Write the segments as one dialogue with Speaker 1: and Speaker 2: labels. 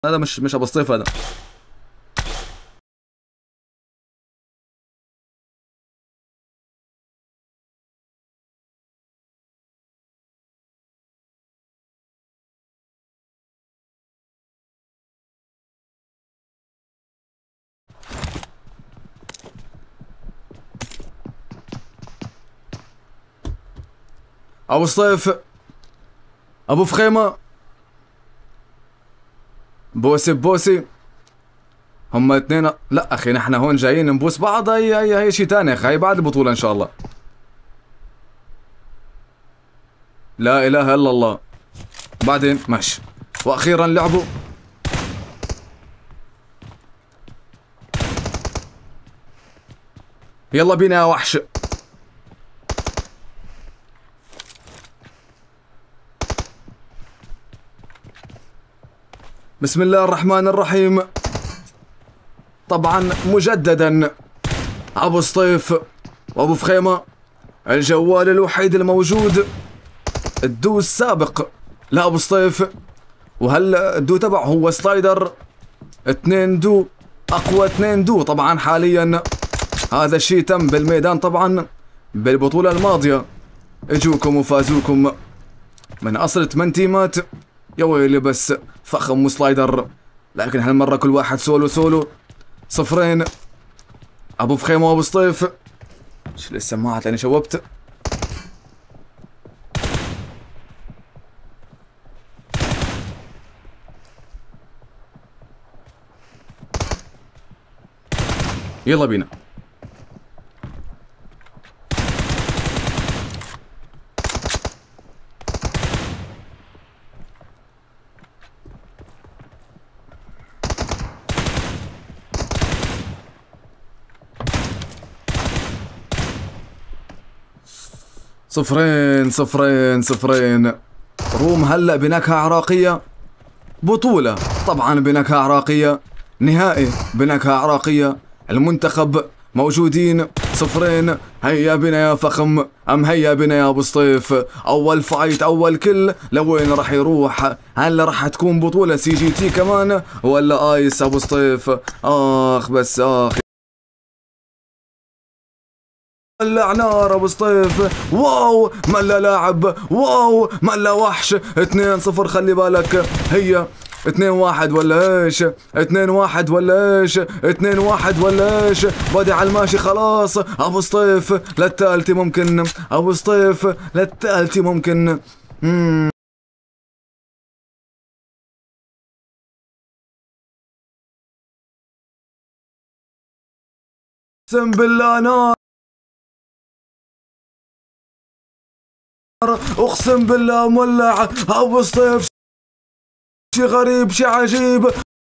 Speaker 1: هذا مش ابو الصيف هذا. ابو الصيف، ابو فخيمه، بوسي بوسي، هم اثنين. لا اخي نحن هون جايين نبوس بعض. هي شيء ثاني يا اخي، هي بعد البطوله ان شاء الله. لا اله الا الله. بعدين ماشي. واخيرا لعبوا. يلا بينا يا وحش. بسم الله الرحمن الرحيم. طبعا مجددا ابو الصيف وابو فخيمه، الجوال الوحيد الموجود الدو السابق لابو الصيف، وهلا الدو تبعه هو سلايدر 2 دو، اقوى 2 دو طبعا حاليا. هذا الشيء تم بالميدان طبعا بالبطوله الماضيه، اجوكم وفازوكم من اصل 8 تيمات. يا ويلي بس فخم وسلايدر، لكن هالمره كل واحد سولو سولو. 0 ابو فخيمه وابو الصيف. شيل السماعات لاني شوبت. يلا بينا. صفرين. روم هلأ بنكهة عراقية. بطولة طبعا بنكهة عراقية. نهائي بنكهة عراقية. المنتخب موجودين. 0. هيا بنا يا فخم، أم هيا بنا يا أبو الصيف. أول فايت، أول كل، لوين راح يروح؟ هل راح تكون بطولة CGT كمان ولا آيس أبو الصيف؟ آخ بس آخ. ولع نار ابو الصيف. واو ملا لاعب، واو ملا وحش. 2-0 خلي بالك. هي 2-1 ولا ايش؟ 2-1 ولا ايش؟ 2-1 ولا ايش؟ بدي على الماشي خلاص. ابو الصيف للثالثة ممكن. ابو الصيف للثالثة ممكن. اقسم بالله نار، اقسم بالله مولع. ابو الصيف شي غريب شي عجيب.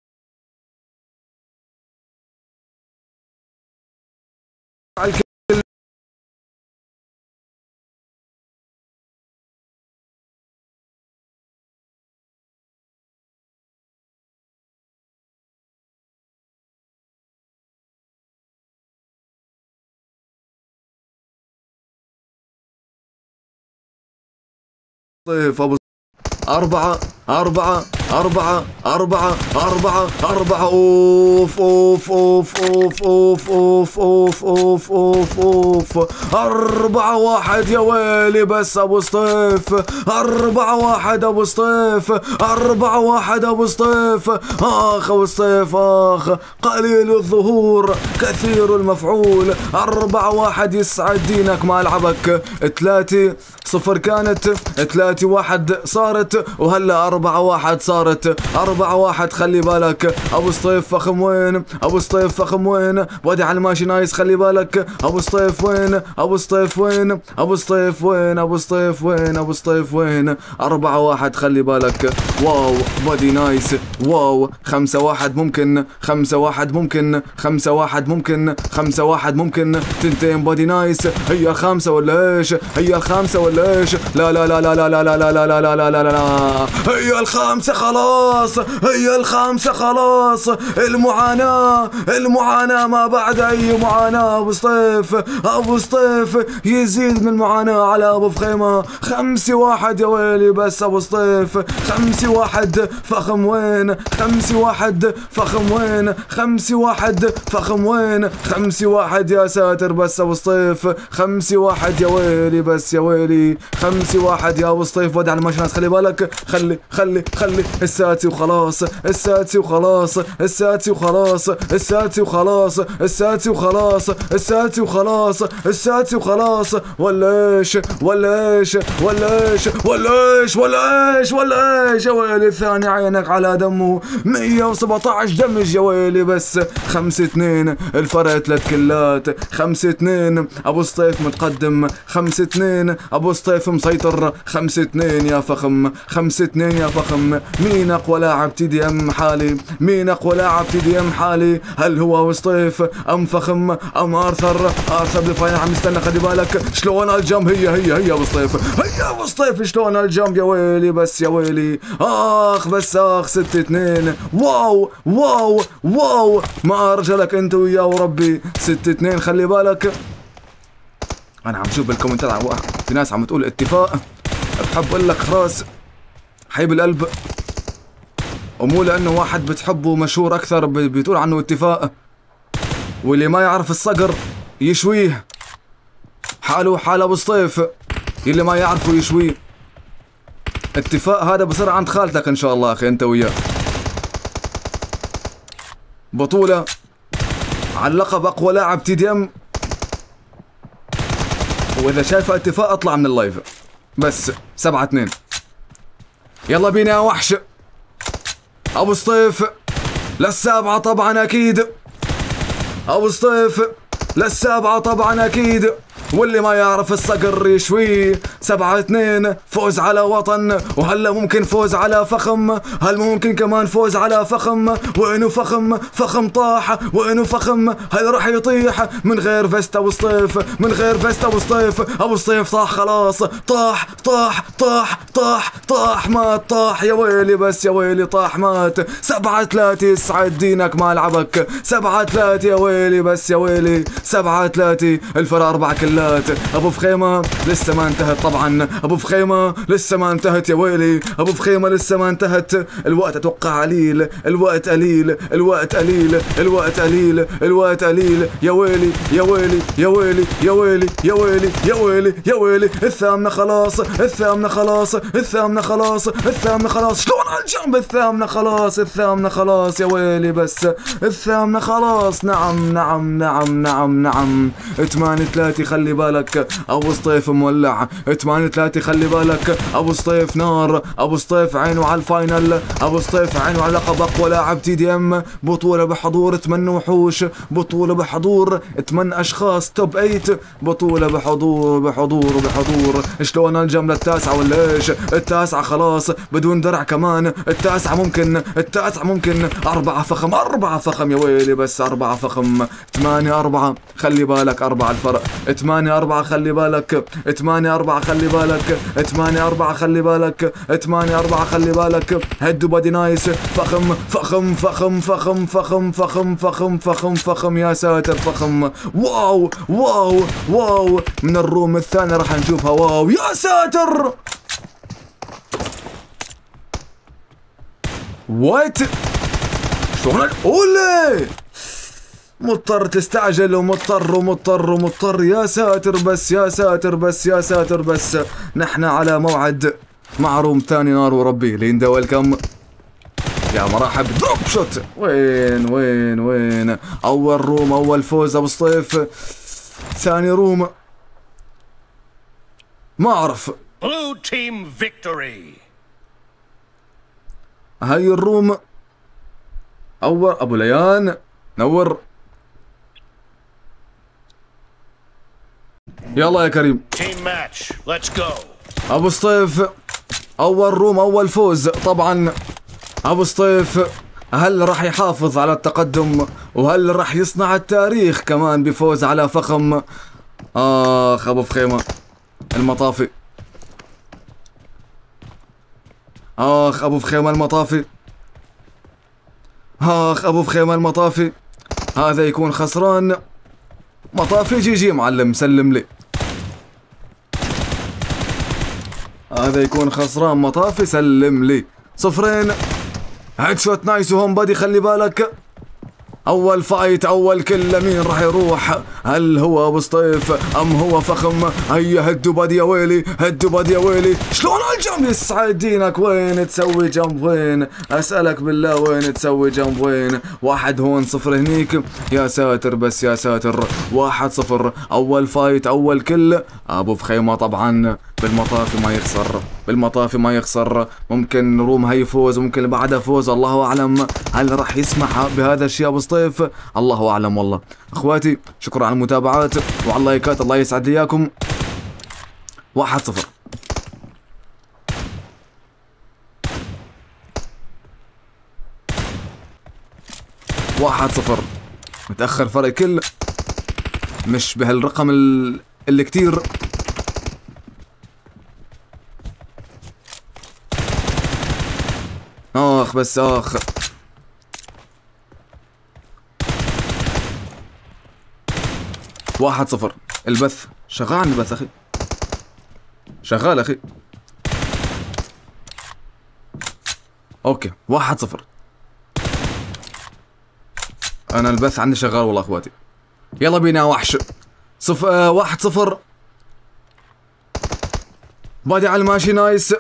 Speaker 1: طيب ابو 4 4 4 4 4 4. اوف اوف اوف اوف اوف اوف اوف اوف اوف اوف. 4-1 يا ويلي بس ابو الصيف. 4-1 ابو الصيف. 4-1 ابو الصيف. اخ ابو الصيف اخ. قليل الظهور كثير المفعول. 4-1 يسعد دينك ما لعبك. 3-0 كانت، 3-1 صارت، وهلا 4-1 صارت. 4-1 خلي بالك. ابو الصيف فخم وين؟ ابو الصيف فخم وين؟ ودي على الماشي نايس خلي بالك. ابو الصيف وين؟ ابو الصيف وين؟ ابو الصيف وين؟ ابو الصيف وين؟ ابو الصيف وين؟ 4-1 خلي بالك. واو بودي نايس. واو 5-1 ممكن، 5-1 ممكن، 5-1 ممكن، 5-1 ممكن. 2 بودي نايس. هي الخامسة ولا ايش؟ هي الخامسة ولا ايش؟ لا لا لا لا لا لا لا لا لا لا لا لا لا. هي الخامسة. خلاص هي الخامسة خلاص. المعاناة ما بعد أي معاناة. أبو سطيف يزيد من المعاناة على أبو فخيمة. 5-1 يا ويلي بس. أبو سطيف 5-1 فخم وين؟ 5-1 فخم وين؟ 5-1 فخم وين؟ 5-1 يا ساتر بس. أبو سطيف 5-1 يا ويلي بس يا ويلي. 5-1 يا أبو سطيف. ودع المشنات خلي بالك. خلي الساتي وخلاص. الساتي وخلاص. الساتي وخلاص. الساتي وخلاص. الساتي وخلاص. الساتي وخلاص. الساتي وخلاص. ولا ايش يا ويلي. الثاني عينك على دمه. 117 دمج يا ويلي بس. 5-2 الفرق 3 كلات. 5-2 ابو سطيف متقدم. 5-2 ابو سطيف مسيطر. 5-2 يا فخم. 5-2 يا فخم. مين اقوى لاعب تي دي ام حالي؟ مين اقوى لاعب تي دي ام حالي؟ هل هو ابو سطيف ام فخم ام ارثر بالفاينل؟ عم يستنى خلي بالك. شلون الجمب؟ هي ابو سطيف. هي ابو سطيف شلون الجمب يا ويلي بس يا ويلي. بس 6-2. واو ما ارجلك انت وياه وربي. 6-2 خلي بالك. انا عم شوف بالكومنتات في ناس عم تقول اتفاق. بحب اقول لك خلاص حبيب القلب، ومو لانه واحد بتحبه مشهور اكثر بتقول عنه اتفاق. واللي ما يعرف الصقر يشويه. حاله حال ابو سطيف. اللي ما يعرفه يشويه. اتفاق هذا بصير عند خالتك ان شاء الله اخي انت وياه. بطولة على لقب اقوى لاعب تي دي ام. واذا شايفه اتفاق اطلع من اللايف. بس 7-2. يلا بينا يا وحش. ابو سطيف للسابعة طبعا اكيد. ابو سطيف للسابعة طبعا اكيد. واللي ما يعرف الصقر يشويه. 7-2 فوز على وطن. وهلا ممكن فوز على فخم. هل ممكن كمان فوز على فخم؟ وينو فخم طاح. وينو فخم؟ هل راح يطيح من غير فيست ابو سطيف؟ من غير فيست ابو سطيف. ابو سطيف طاح خلاص. طاح مات. طاح يا ويلي بس يا ويلي. طاح مات. 7-3 يسعد دينك ما لعبك. 7-3 يا ويلي بس يا ويلي. 7-3 الفرق 4 كلات. ابو فخيمة لسه ما انتهت طبعا. ابو فخيمة لسه ما انتهت يا ويلي. ابو فخيمة لسه ما انتهت. الوقت اتوقع قليل. الوقت قليل. الوقت قليل. الوقت قليل. الوقت قليل يا ويلي يا ويلي يا ويلي يا ويلي يا ويلي يا ويلي يا ويلي. الثامنة خلاص. الثامنة خلاص. الثامنة خلاص. الثامنة خلاص. شلون على الجنب؟ الثامنة خلاص. الثامنة خلاص يا ويلي بس. الثامنة خلاص. نعم. 8-3 خلي بالك. ابو سطيف مولع. 8-3 خلي بالك. ابو سطيف نار. ابو سطيف عينه على الفاينل. ابو سطيف عينه على لقب اقوى لاعب تي دي ام. بطولة بحضور 8 وحوش. بطولة بحضور 8 اشخاص توب 8. بطولة بحضور. شلون الجملة التاسعة ولا ايش؟ التاسعة خلاص بدون درع كمان. التاسعة ممكن 4 فخم يا ويلي بس. 4 فخم. 8-4 خلي بالك. 4 الفرق. 8-4 خلي بالك. 8-4 خلي بالك. 8-4 خلي بالك. 8-4 خلي بالك. هيد بادي نايس. فخم يا ساتر. فخم. واو من الروم الثاني راح نشوفها. واو يا ساتر. وات شلون اولي. مضطر تستعجل ومضطر. يا ساتر بس. نحن على موعد مع روم ثاني. نار وربي. ليندا ويلكم يا مرحب. دروب شوت. وين اول روم اول فوز ابو سطيف. ثاني روم ما اعرف.
Speaker 2: Blue team victory.
Speaker 1: هاي الروم اول ابو ليان نور. يلا يا كريم.
Speaker 2: Team match. Let's go.
Speaker 1: ابو سطيف اول روم اول فوز طبعا. ابو سطيف هل راح يحافظ على التقدم؟ وهل راح يصنع التاريخ كمان بفوز على فخم؟ ابو فخيمة المطافي. اخ ابو فخيمة المطافي، اخ ابو فخيمة المطافي، هذا يكون خسران. مطافي جي جي معلم، سلم لي. هذا يكون خسران مطافي، سلم لي. 0. هيد شوت نايس وهوم بادي، خلي بالك. اول فايت، اول كل، مين راح يروح؟ هل هو ابو سطيف ام هو فخم؟ هيا هدوا بادي يا ويلي، هدوا بادي يا ويلي. شلون الجمب؟ يسعد دينك، وين تسوي جمب؟ وين اسالك بالله وين تسوي جمب؟ وين؟ 1 هون 0 هنيك. يا ساتر بس يا ساتر. 1-0. اول فايت، اول كل. ابو فخيمة طبعا بالمطافي ما يخسر، بالمطافي ما يخسر. ممكن روم هي فوز، ممكن بعدها فوز، الله اعلم. هل راح يسمح بهذا الشيء ابو سطيف؟ الله اعلم والله. اخواتي شكرا على المتابعات وعلى اللايكات، الله يسعد لي اياكم. 1-0. متأخر فرق كل، مش بهالرقم اللي كتير. اخ بس اخ. 1-0. البث شغال، البث اخي شغال اخي. اوكي 1-0. انا البث عندي شغال والله اخواتي. يلا بينا وحش. 1-0. بادي على الماشي نايس.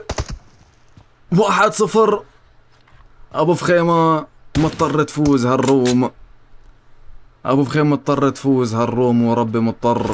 Speaker 1: 1-0. ابو فخيمة مضطر تفوز هالروم، ابو فخيمة مضطر تفوز هالروم، وربي مضطر.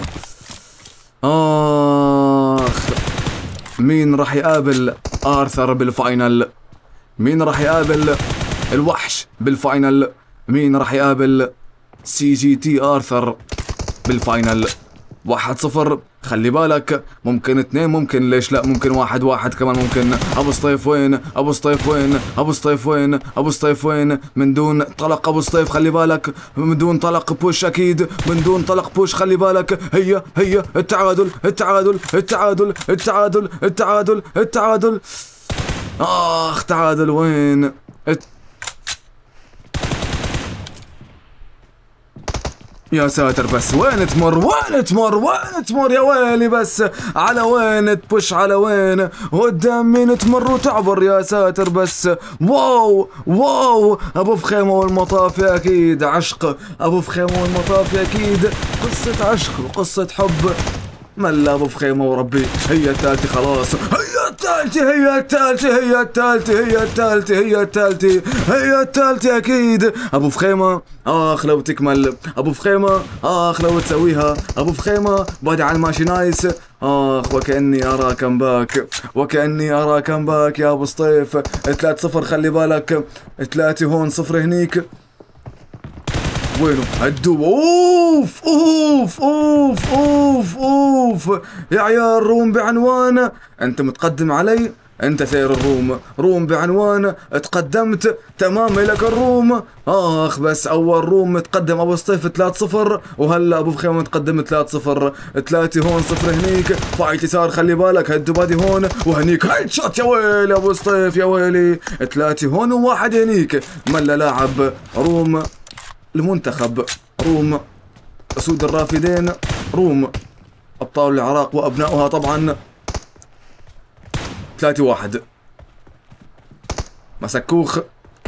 Speaker 1: اخ مين راح يقابل آرثر بالفاينل؟ مين راح يقابل الوحش بالفاينل؟ مين راح يقابل CGT آرثر بالفاينل؟ 1-0. خلي بالك، ممكن 2، ممكن ليش لا، ممكن 1-1 كمان ممكن. ابو سطيف وين؟ ابو سطيف وين؟ ابو سطيف وين؟ ابو سطيف وين؟ من دون طلق ابو سطيف، خلي بالك، من دون طلق بوش اكيد، من دون طلق بوش، خلي بالك. هيا التعادل، التعادل، التعادل، التعادل، التعادل، التعادل. اخ تعادل وين؟ يا ساتر بس، وين تمر؟ وين تمر؟ وين تمر يا ويلي؟ بس على وين تبش؟ على وين؟ قدام مين تمر وتعبر؟ يا ساتر بس. واو واو. ابو فخيمة والمطافي اكيد عشق، ابو فخيمة والمطافي اكيد قصة عشق وقصة حب. ملا ابو فخيمة وربي. هي الثالثة خلاص، هي الثالثة، هي الثالثة، هي الثالثة، هي الثالثة، هي الثالثة، هي الثالثة اكيد. ابو فخيمة اخ لو تكمل، ابو فخيمة اخ لو تسويها، ابو فخيمة بادي على الماشي نايس. اخ وكأني ارى كمباك، وكأني ارى كمباك يا ابو سطيف. 3-0 خلي بالك، 3 هون 0 هنيك. وينه؟ هدوب. اوف اوف اوف اوف اوف. يا عيال روم بعنوان، انت متقدم علي، انت سير الروم، روم بعنوان، تقدمت تمام لك الروم. اخ بس اول روم متقدم ابو سطيف 3-0، وهلا ابو فخيمة متقدم 3-0. 3 هون 0 هنيك. فايت يسار خلي بالك، هدوا بادي هون وهنيك هيد شوت. يا ويلي ابو سطيف، يا ويلي. 3 هون و1 هنيك. ملا لاعب روم المنتخب، روم أسود الرافدين، روم أبطال العراق وأبنائها طبعا. 3-1. مسكوخ.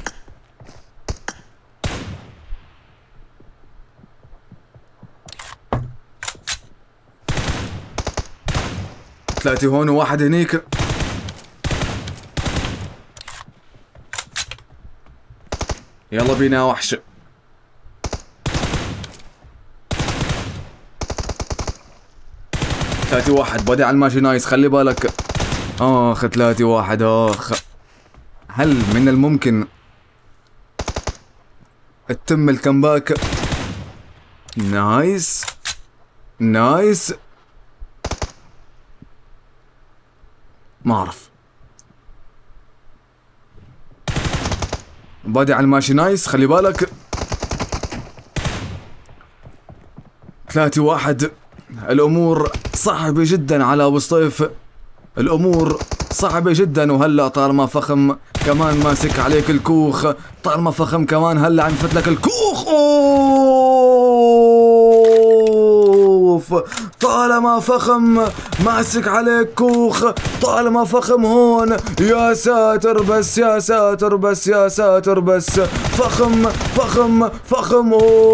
Speaker 1: 3 هون و1 هنيك. يلا بينا وحش. 3-1 بادي على الماشي نايس، خلي بالك. اخ 3-1. اخ هل من الممكن تتم الكمباك؟ نايس نايس. ما اعرف. بادي على الماشي نايس خلي بالك. 3-1. الامور صعبة جدا على ابو سطيف، الامور صعبة جدا. وهلا طالما فخم كمان ماسك عليك الكوخ، طالما فخم كمان هلا عم يفتلك الكوخ. اوف، طالما فخم ماسك عليك كوخ، طالما فخم هون. يا ساتر بس، يا ساتر بس، يا ساتر بس. فخم فخم فخم.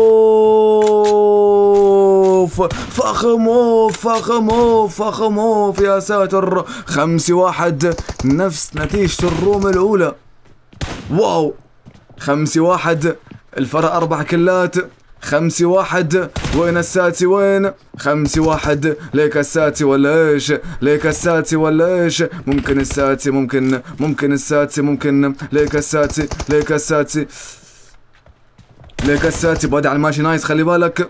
Speaker 1: اوف فخم، اوف فخم، اوف فخم، اوف. يا ساتر. 5-1 نفس نتيجة الروم الأولى. واو، 5-1 الفرق 4 كلات. 5-1. وين الساتي وين؟ 5-1. ليك الساتي ولا ايش؟ ليك الساتي ولا ايش؟ ممكن الساتي، ممكن الساتي، ممكن ليك الساتي، ليك الساتي، ليك الساتي. بادي على الماشي نايس، خلي بالك.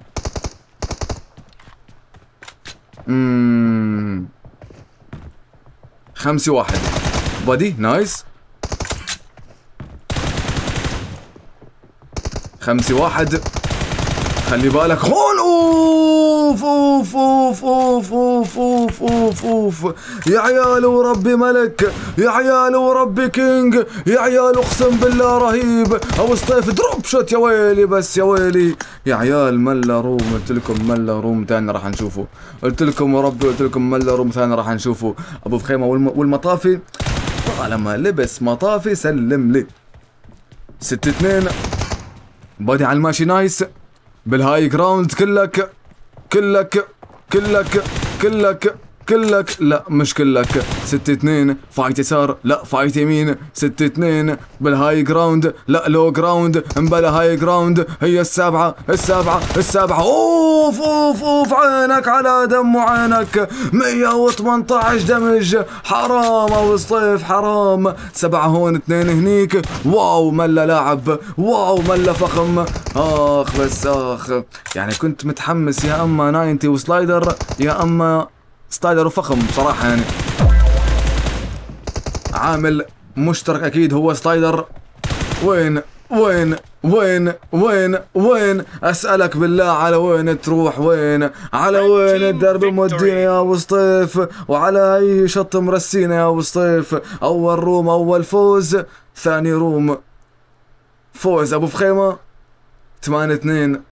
Speaker 1: 5-1 بادي نايس. 5-1 خلي بالك هون. اوف اوف اوف اوف اوف اوف اوف اوف. يا عيال وربي ملك، يا عيال وربي كينج، يا عيال اقسم بالله رهيب. ابو سطيف دروب شوت. يا ويلي بس، يا ويلي يا عيال. ملا روم، قلت لكم ملا روم ثاني راح نشوفه. قلت لكم وربي، قلت لكم ملا روم ثاني راح نشوفه. ابو فخيمه والمطافي، طالما لبس مطافي سلم لي. 6-2 بادي على الماشي نايس. بالهاي جراوند كلك كلك كلك كلك كلك، لا مش كلك. 6-2 فايت يسار، لا فايت يمين. 6-2 بالهاي جراوند، لا لو جراوند. مبلا هاي جراوند. هي السابعة السابعة السابعة. اوف اوف اوف. عينك على دم وعينك. 118 دمج. حرام ابو سطيف حرام. 7 هون 2 هنيك. واو ملا لاعب، واو ملا فخم. اخ بس اخ، يعني كنت متحمس يا اما 90 وسلايدر يا اما سلايدر وفخم بصراحة. يعني عامل مشترك اكيد هو سلايدر. وين وين وين وين وين؟ اسألك بالله على وين تروح؟ وين على وين الدرب مودينا يا ابو سطيف؟ وعلى اي شط مرسينا يا ابو سطيف؟ اول روم اول فوز، ثاني روم فوز ابو فخيمة. 8-2.